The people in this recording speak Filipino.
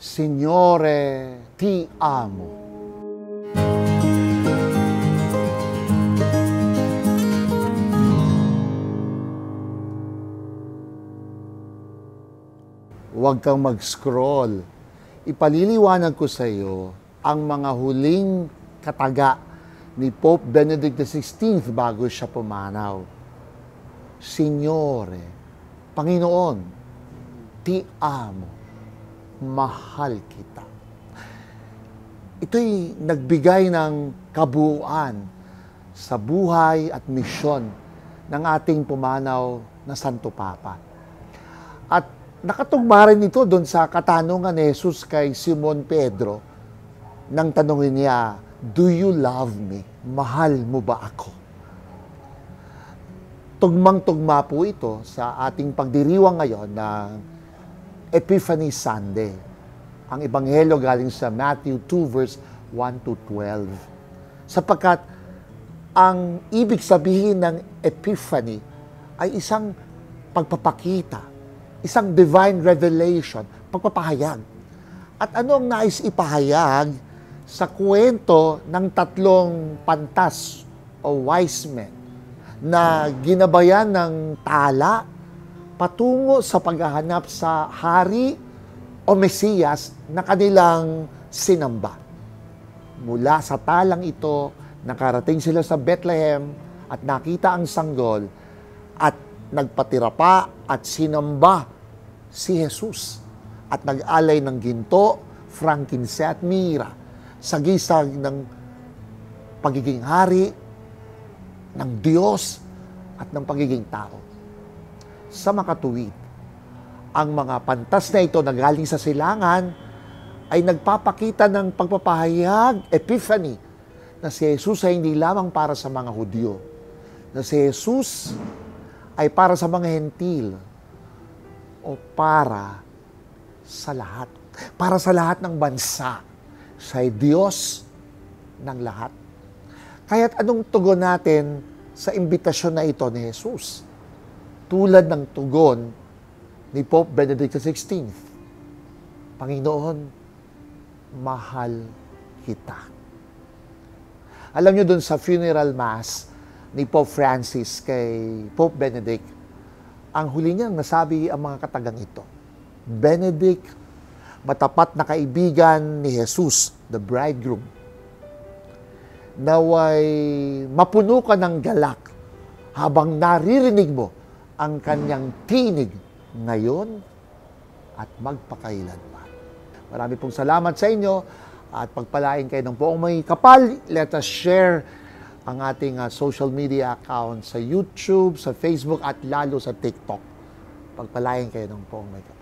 Signore, ti amo. Huwag kang mag-scroll. Ipaliliwanag ko sa iyo ang mga huling kataga ni Pope Benedict XVI bago siya pumanaw. Signore, Panginoon, ti amo, mahal kita. Ito'y nagbigay ng kabuuan sa buhay at misyon ng ating pumanaw na Santo Papa. At nakatugma rin ito doon sa katanungan ni Jesus kay Simon Pedro nang tanungin niya, "Do you love me? Mahal mo ba ako?" Tugmang-tugma po ito sa ating pagdiriwang ngayon ng Epiphany Sunday. Ang ebanghelyo galing sa Matthew 2 verse 1 to 12. Sapagkat ang ibig sabihin ng Epiphany ay isang pagpapakita, isang divine revelation, pagpapahayag. At ano ang nais ipahayag sa kwento ng tatlong pantas o wise men na ginabayan ng tala patungo sa paghahanap sa hari o Mesiyas na kanilang sinamba. Mula sa talang ito, nakarating sila sa Bethlehem at nakita ang sanggol at nagpatira pa at sinamba si Jesus at nag-alay ng ginto, frankincense at mira sa gisag ng pagiging hari ng Diyos at ng pagiging tao. Sa makatuwid, ang mga pantas na ito na galing sa silangan ay nagpapakita ng pagpapahayag, epiphany, na si Jesus ay hindi lamang para sa mga Hudyo, na si Jesus ay para sa mga Hentil o para sa lahat ng bansa, sa Diyos ng lahat. Kaya't anong tugon natin sa imbitasyon na ito ni Jesus? Tulad ng tugon ni Pope Benedict XVI, Panginoon, mahal kita. Alam niyo dun sa funeral mass ni Pope Francis kay Pope Benedict, ang huli niyang nasabi ang mga katagang ito, Benedict, matapat na kaibigan ni Jesus, the bridegroom, naway mapuno ka ng galak habang naririnig mo ang kanyang tinig ngayon at magpakailanman. Marami pong salamat sa inyo at pagpalain kayo ng buong may kapal. Let us share ang ating social media account sa YouTube, sa Facebook at lalo sa TikTok. Pagpalain kayo ng buong may kapal.